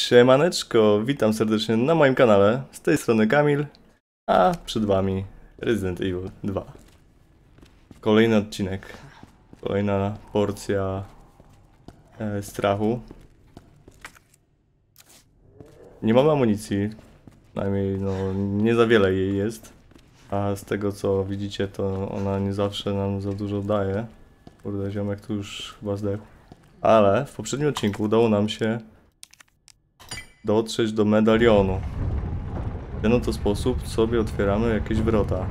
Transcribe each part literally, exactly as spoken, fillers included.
Siemaneczko, witam serdecznie na moim kanale, z tej strony Kamil, a przed wami Resident Evil dwa. Kolejny odcinek, kolejna porcja e, strachu. Nie mamy amunicji, przynajmniej no, nie za wiele jej jest, a z tego co widzicie to ona nie zawsze nam za dużo daje. Kurde, ziomek tu już chyba zdechł. Ale w poprzednim odcinku udało nam się dotrzeć do medalionu. W ten oto sposób sobie otwieramy jakieś wrota.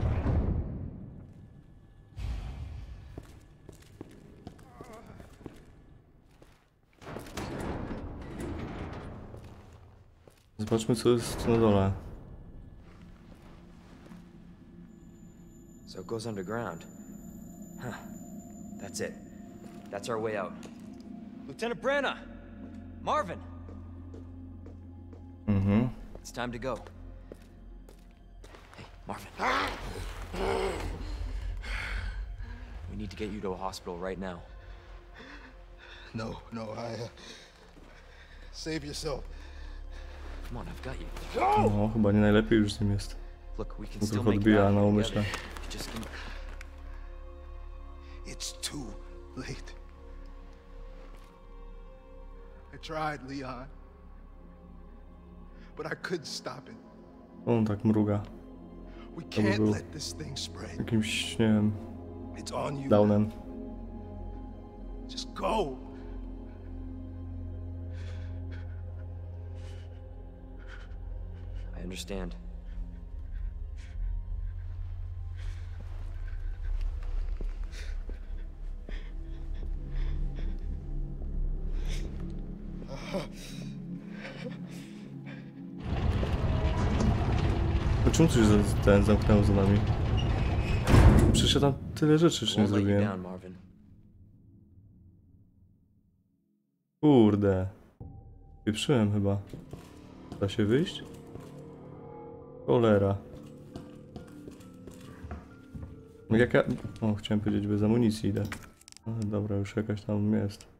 Zobaczmy, co jest na dole. So it goes underground. Huh. That's it. That's our way out. Lieutenant Branna! Marvin! Mhm. It's time to go. Hey, Marvin. We need to get you to a hospital right now. No, no, I... Uh, save yourself. Come on, I've got you. No, chyba nie najlepiej już z nim jest. Look, we can Bo still trochę make it odbija out na here umyśle. together. Just give me... It's too late. I tried, Leon. But I couldn't stop it. On tak mruga. We To by can't był let this thing spread. jakimś, nie wiem, It's on you. downem. Just go. I understand. A czemu coś za- ten zamknęło za nami? Przecież ja tam tyle rzeczy jeszcze nie Won't let you zrobiłem. down, Marvin. Kurde. Pieprzyłem chyba. Da się wyjść? Cholera. No jak ja... O, chciałem powiedzieć, bez amunicji idę. Ale dobra, już jakaś tam jest.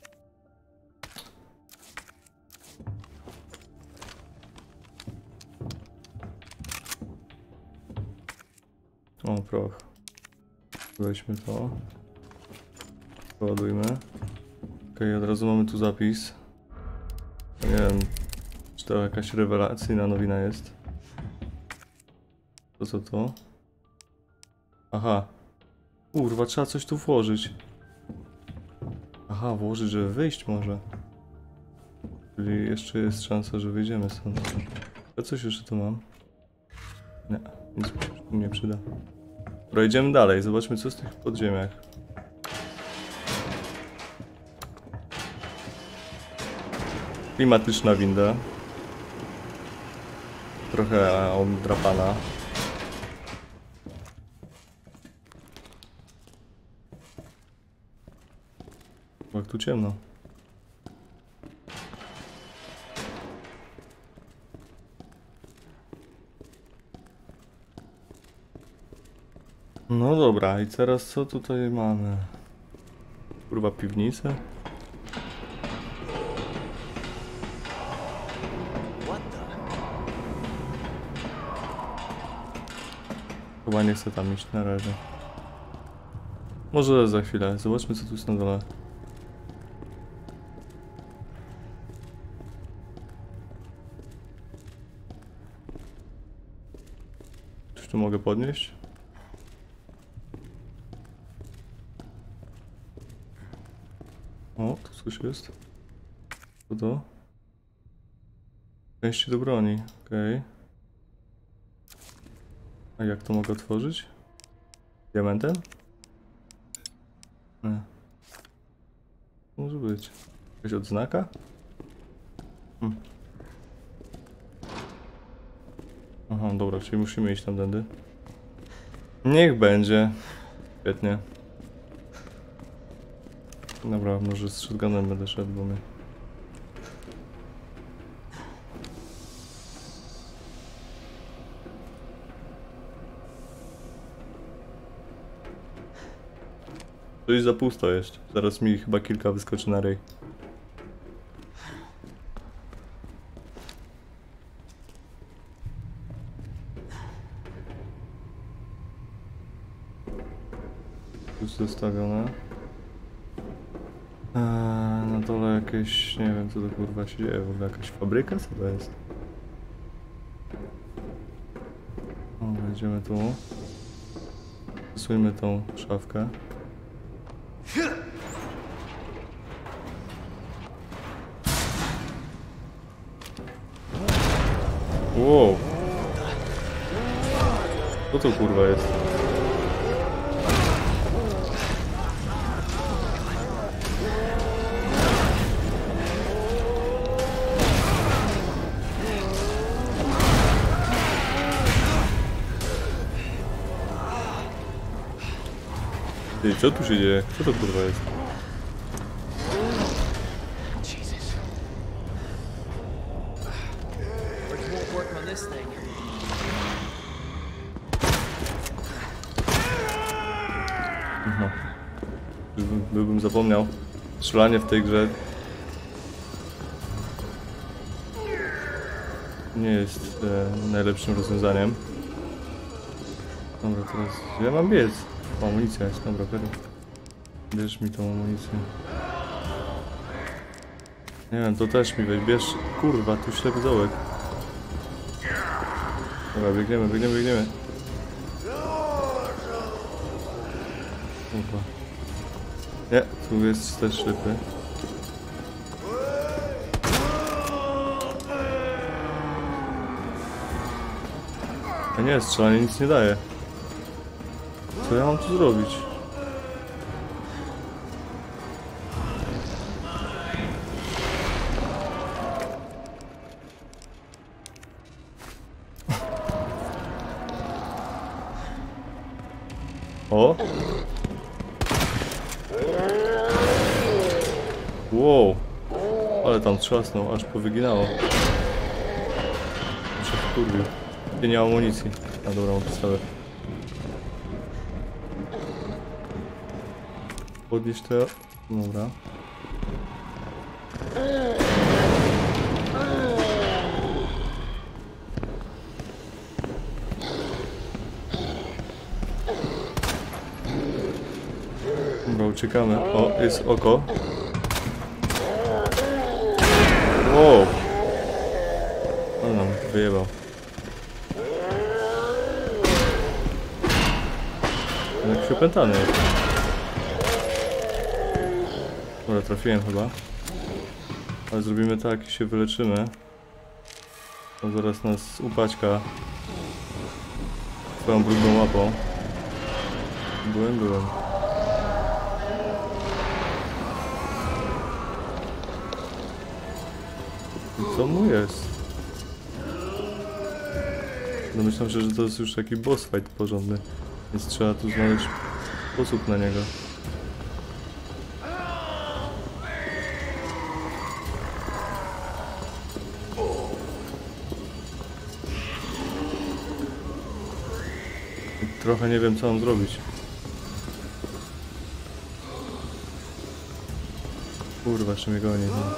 O, proch. Weźmy to. Poładujmy. Okej, od razu mamy tu zapis. Nie wiem, czy to jakaś rewelacyjna nowina jest. To co to? Aha. Kurwa, trzeba coś tu włożyć. Aha, włożyć, żeby wyjść może. Czyli jeszcze jest szansa, że wyjdziemy stąd. Ja coś jeszcze tu mam? Nie, nic mi się tu nie przyda. Dobra, idziemy dalej, zobaczmy co z tych podziemiach. Klimatyczna winda. Trochę obdrapana. Jak tu ciemno. No dobra, i teraz co tutaj mamy? Kurwa, piwnicę? What the? Chyba nie chcę tam iść na razie. Może za chwilę, zobaczmy co tu jest na dole. Czy tu mogę podnieść? O, tu coś jest. Co to? Części do broni, okej. Okay. A jak to mogę otworzyć? Diamentem? Nie. Może być. Jakaś odznaka? Hm. Aha, dobra, czyli musimy iść tamtędy. Niech będzie. Świetnie. Dobra, może z shotgunem będę szedł, bo mnie... Coś za pusto jest. Zaraz mi chyba kilka wyskoczy na ryj. Już zostawione. Eee, na dole jakieś, nie wiem co to kurwa się dzieje, w ogóle jakaś fabryka? Co to jest? O, wejdziemy tu. Przesuńmy tą szafkę. Wow! Co to kurwa jest? Ej, co tu się dzieje? Co to kurwa jest? Jesus. Bridge won't work on this thing. No. Byłbym, byłbym zapomniał. Strzelanie w tej grze nie jest e, najlepszym rozwiązaniem. Dobra, teraz ja mam biec. O, amunicja jest, dobra, Peru. Bierz mi tą amunicję. Nie wiem, to też mi weź, bierz. Kurwa, tu ślepy dołek. Dobra, biegniemy, biegniemy, biegniemy. Kurwa. Nie, tu jest też ślepy. A nie, strzelanie nic nie daje. Co ja mam tu zrobić? O! Wow! Ale tam trzasnął, aż powyginało. Muszę wkurwił. Nie, nie mam amunicji. A dobra, mam podstawę. Podnieś to. Dobra. Dobra, uciekamy. O, jest oko. Wow! On nam wyjebał. Jak się pętany jest. Dobra, trafiłem chyba. Ale zrobimy tak i się wyleczymy. To zaraz nas upaćka swoją brudną łapą. Byłem, byłem. I co mu jest? Domyślam się, że to jest już taki boss fight porządny. Więc trzeba tu znaleźć sposób na niego. Trochę nie wiem co mam zrobić. Kurwa, jeszcze mnie goni. No.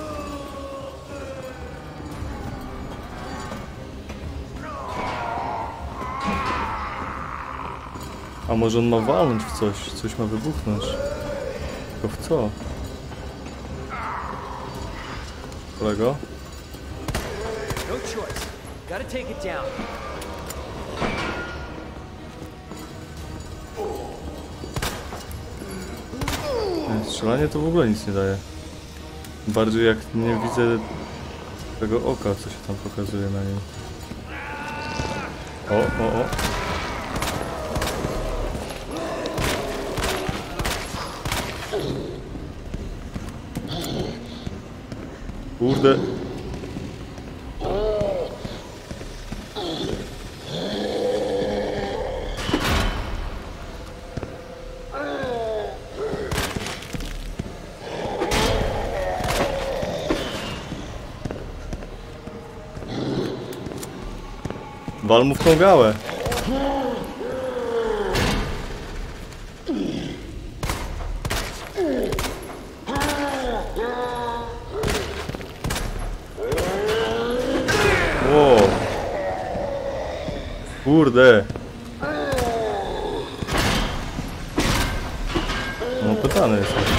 A może on ma walnąć w coś? Coś ma wybuchnąć. Tylko w co? Kolego? No choice. Gotta take it down. Strzelanie to w ogóle nic nie daje. Bardziej jak nie widzę tego oka, co się tam pokazuje na nim. O, o, o. Kurde. Wal mu w tą gałę. Wow. Kurde. Zajebane jest jakieś.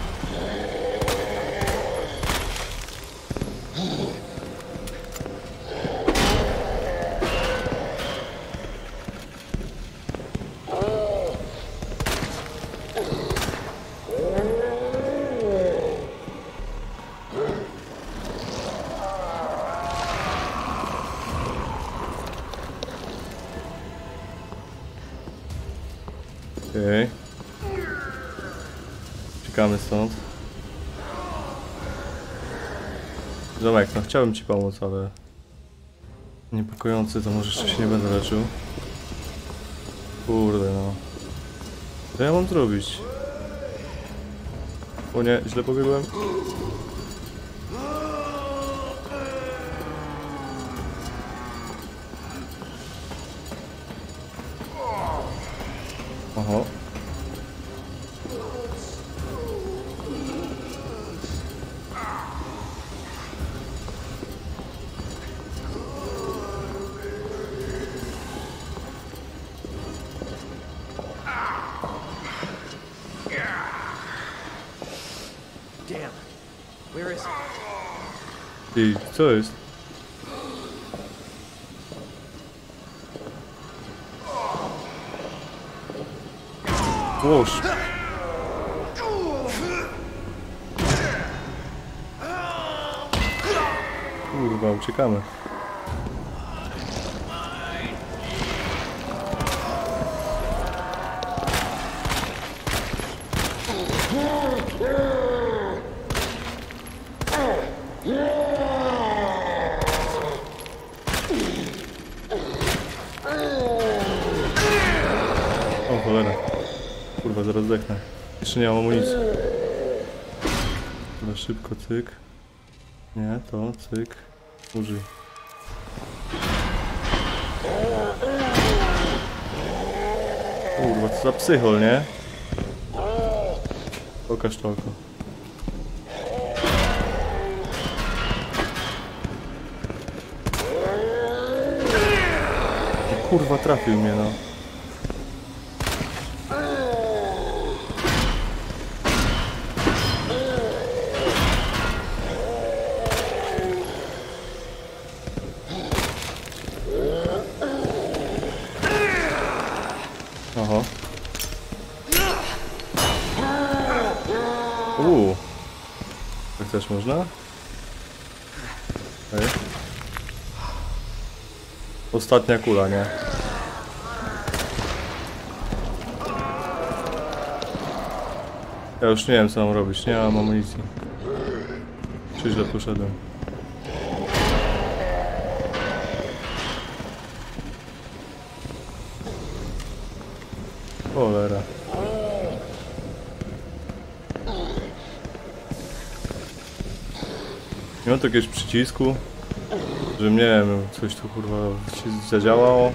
Okej. Czekamy stąd. Ziomek, no chciałbym ci pomóc, ale... Niepokojący, to może jeszcze się nie będę leczył. Kurde no. Co ja mam zrobić? O nie, źle pobiegłem. Oho. Damn. Where is he? Ty, co jest? Łoż. Kurwa, uciekamy. O cholera. Kurwa, zaraz zdechnę. Jeszcze nie mam amunicji. Chyba szybko, cyk. Nie, to, cyk. Użyj. Kurwa, co za psychol, nie? Pokaż to oko. Kurwa, trafił mnie, no. Oho. Uuu. Tak też można? Ej. Ostatnia kula, nie? Ja już nie wiem, co mam robić, nie mam amunicji. Czy źle poszedłem? Cholera. Nie mam tu jakiegoś przycisku, że nie wiem, coś tu kurwa się zadziałało.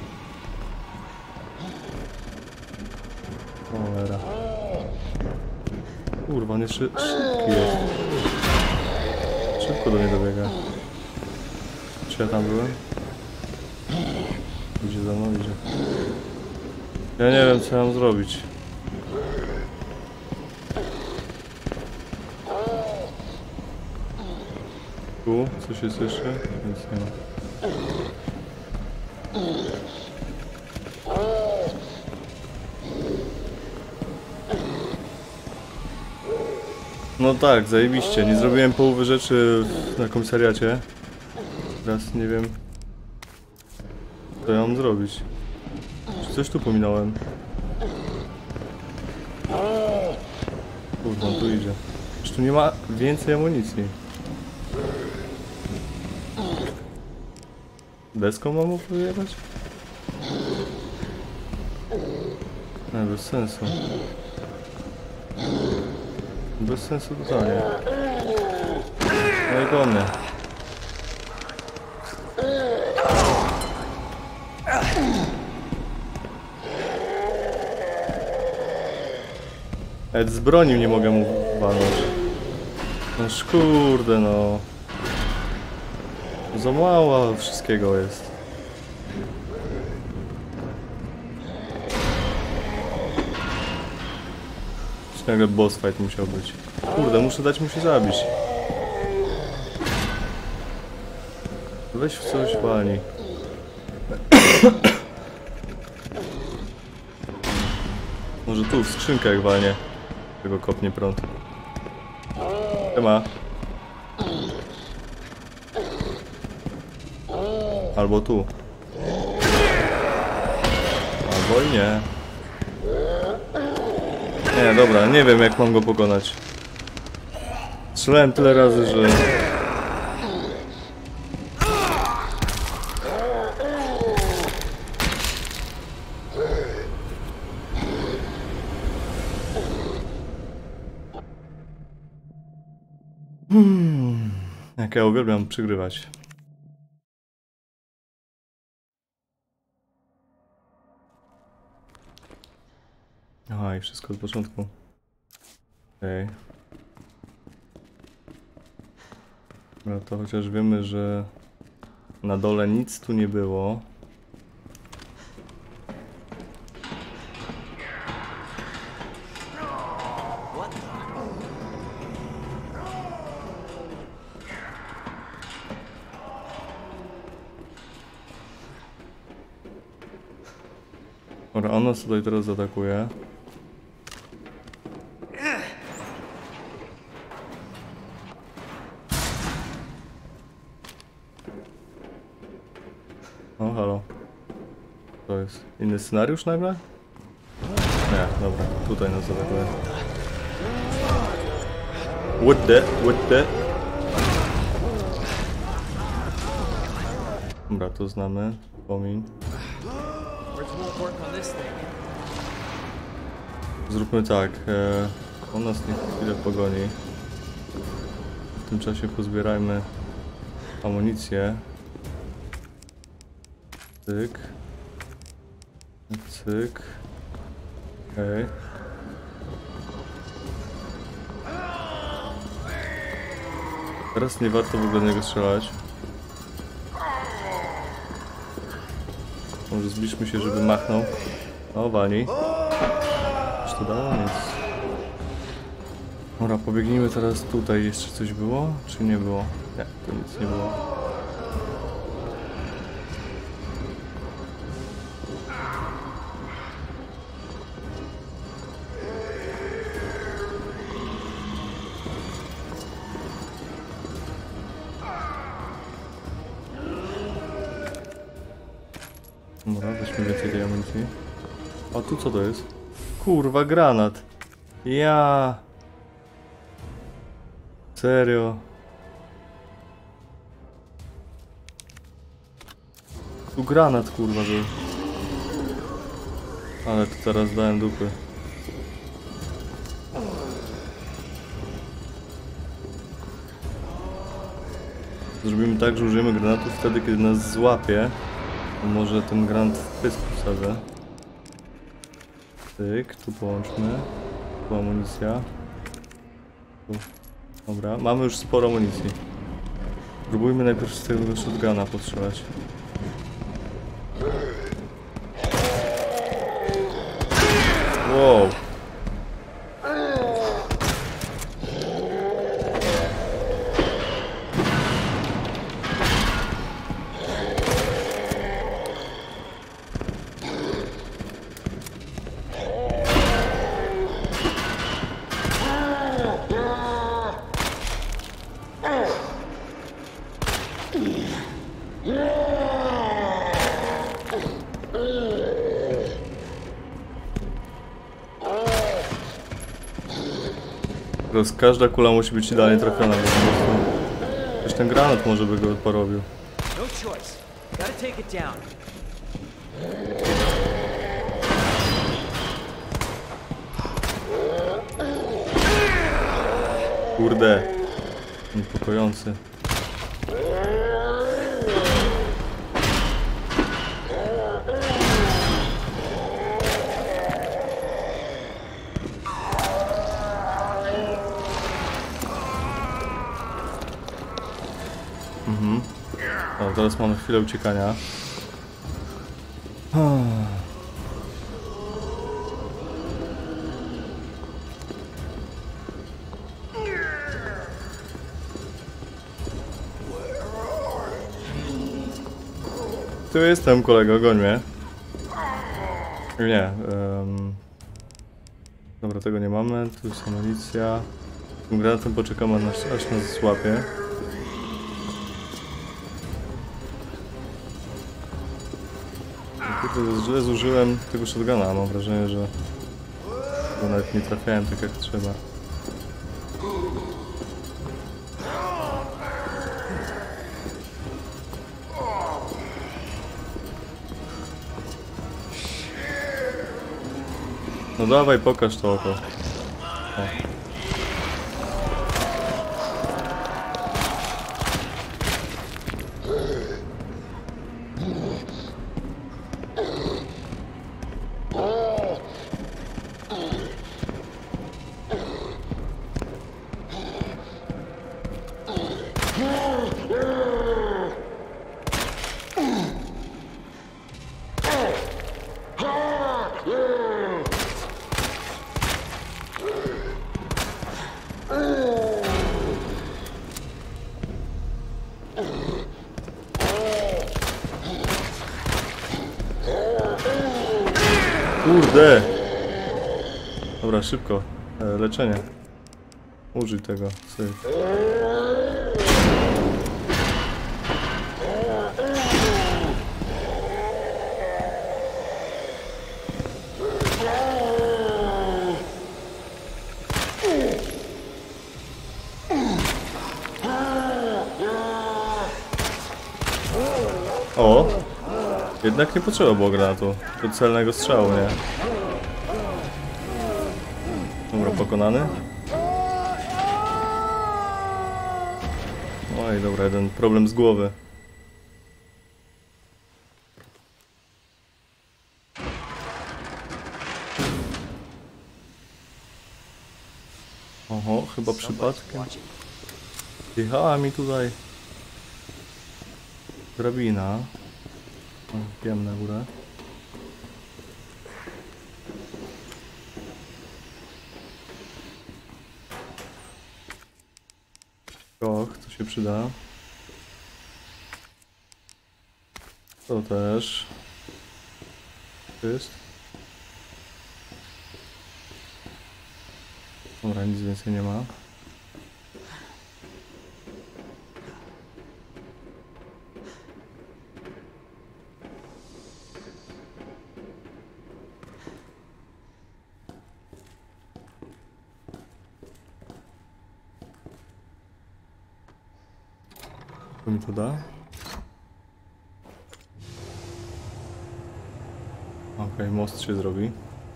Cholera. Kurwa, nie szy szybki jest. Szybko do mnie dobiega. Czy ja tam byłem? Idzie za mną, idzie. Ja nie wiem, co mam zrobić. Tu coś jest jeszcze? Nic nie ma. No tak, zajebiście. Nie zrobiłem połowy rzeczy na komisariacie. Teraz nie wiem, co ja mam zrobić. Czy coś tu pominąłem? Kurwa, tu idzie. Już tu nie ma więcej amunicji. Deską mam opowiadać? Nie, bez sensu. Bez sensu totalnie. No i po mnie. Nawet z broni nie mogę mu walnąć. No kurde no. Za mało wszystkiego jest. Nagle boss fight musiał być. Kurde, muszę dać mu się zabić. Weź w coś walnij. Może tu, w skrzynkę jak walnie. Tego kopnie prąd. Siema. Albo tu. Albo i nie. Nie, dobra, nie wiem jak mam go pokonać. Strzelałem tyle razy, że... Hmm, jak ja uwielbiam przegrywać. Aha, i wszystko od początku. Okej. Okay. No to chociaż wiemy, że na dole nic tu nie było. Dobra, on nas tutaj teraz zaatakuje. O, halo. To jest inny scenariusz nagle? Nie, dobra, tutaj nas zaatakuje. What the? What the? Dobra, to znamy. Pomiń. Zróbmy tak, e, on nas niech chwilę pogoni. W tym czasie pozbierajmy amunicję. Cyk. Cyk. Okej. Okay. Teraz nie warto w ogóle niego strzelać. Może zbliżmy się, żeby machnął. O, wani. Już to dało? Nic. Dobra, pobiegnijmy teraz tutaj. Jeszcze coś było? Czy nie było? Nie, to nic nie było. Dobra, weźmy więcej tej amunicji. A tu co to jest? Kurwa, granat. Ja. Serio. Tu granat kurwa był. Ale to teraz dałem dupy. Zrobimy tak, że użyjemy granatów wtedy, kiedy nas złapie. Może ten granat w pysk wsadzę. Tyk, tu połączmy. Tu amunicja. Tu. Dobra, mamy już sporo amunicji. Próbujmy najpierw z tego shotguna postrzelać. Wow. Teraz każda kula musi być idealnie trafiona, bo po prostu... Też ten granat może by go porobił. Kurde. Niepokojący. Mhm. O, teraz mamy chwilę uciekania. Tu jestem, kolego, goń mnie. Nie. Um... Dobra, tego nie mamy. Tu jest amunicja. Tym granatem poczekamy, aż, aż nas złapie. Kurde, źle zużyłem tego shotguna. Mam wrażenie, że bo nawet nie trafiałem tak jak trzeba. No dawaj, pokaż to oko. O. Kurde! Dobra, szybko. E, leczenie. Użyj tego. Syf. O! Jednak nie potrzeba było granatu. Do celnego strzału, nie? Dobra, pokonany. Oj, dobra, jeden problem z głowy. Oho, chyba przypadkiem. Jechała mi tutaj drabina. O, wiem na górę. Och, to się przyda. To też. Jest. Dobra, nic więcej nie ma. Co mi to da? Okej, okay, most się zrobi.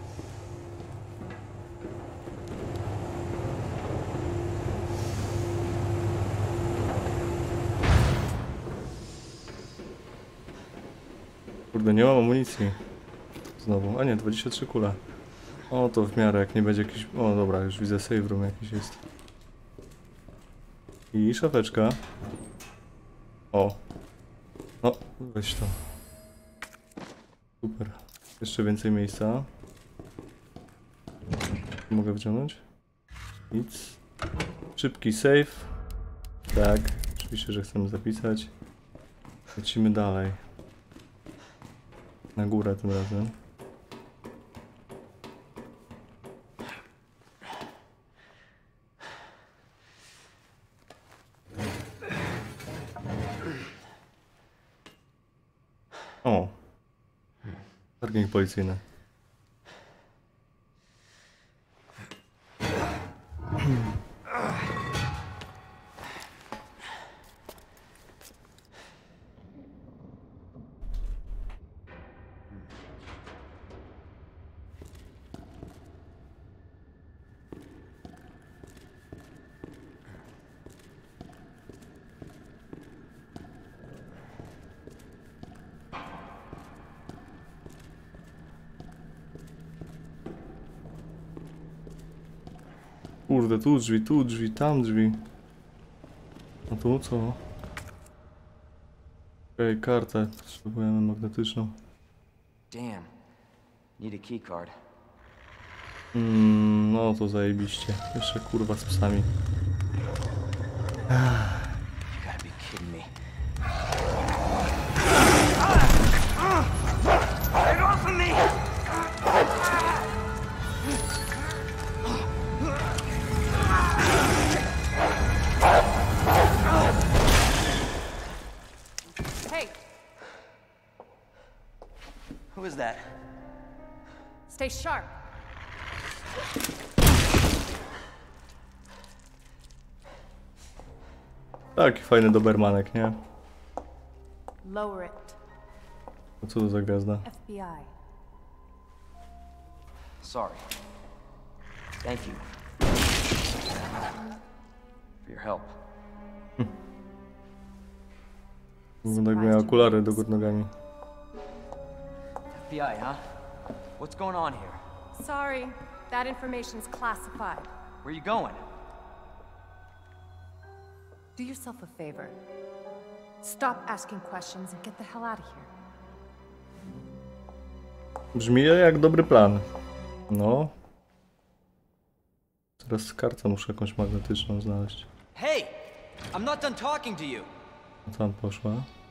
Kurde, nie mam amunicji. Znowu. A nie, dwadzieścia trzy kule. O, to w miarę, jak nie będzie jakiś... O, dobra, już widzę save room jakiś jest. I szafeczka. O. No, weź to. Super. Jeszcze więcej miejsca. Mogę wciągnąć? Nic. Szybki save. Tak, oczywiście, że chcemy zapisać. Lecimy dalej. Na górę tym razem. O. Parking policyjny. Kurde, tu drzwi, tu drzwi, tam drzwi. A tu co? Okej, okay, kartę potrzebujemy magnetyczną. Damn. Need a key card. Mm, no to zajebiście. Jeszcze kurwa z psami. You gotta be kidding me. Who is that? Stay sharp. Taki fajny dobermanek, nie? Lower it. A co to za gwiazda? F B I. Sorry. Thank you. For your help. Wygląda jak miała okulary do góry nogami. F B I, huh? What's going on here? Sorry, that information's classified. Where are you going? Do yourself a favor. Stop asking questions and get the hell out of here. Brzmi jak dobry plan. No. Teraz kartę muszę jakąś magnetyczną znaleźć. Hey! I'm not done talking to you! A tam poszła.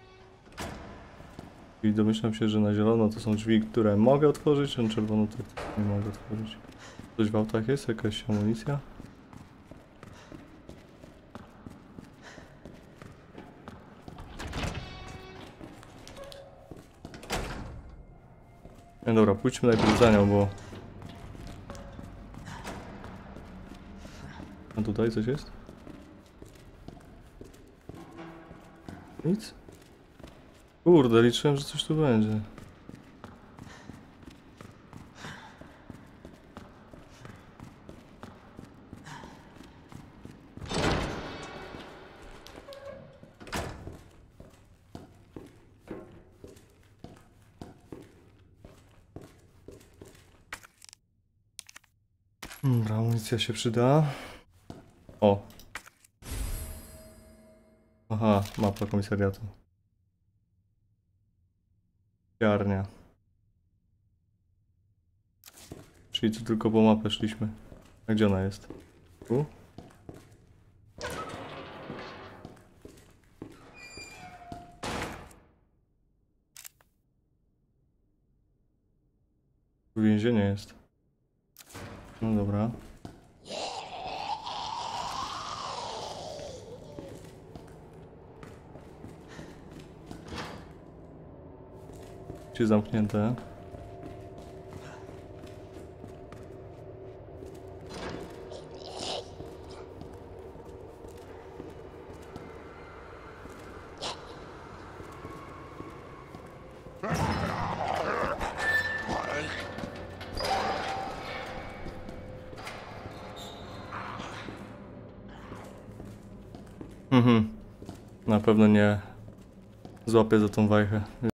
I domyślam się, że na zielono to są drzwi, które mogę otworzyć, a na czerwono to nie mogę otworzyć. Coś w autach jest? Jakaś amunicja? No dobra, pójdźmy najpierw za nią, bo... A tutaj coś jest? Nic? Kurde, liczyłem, że coś tu będzie. Dobra, amunicja się przyda. O. Aha, mapa komisariatu. Piarnia. Czyli tu tylko po mapę szliśmy. A gdzie ona jest? Tu? Tu więzienie jest. No dobra. Czy zamknięte? Mhm. Na pewno nie złapię za tą wajchę.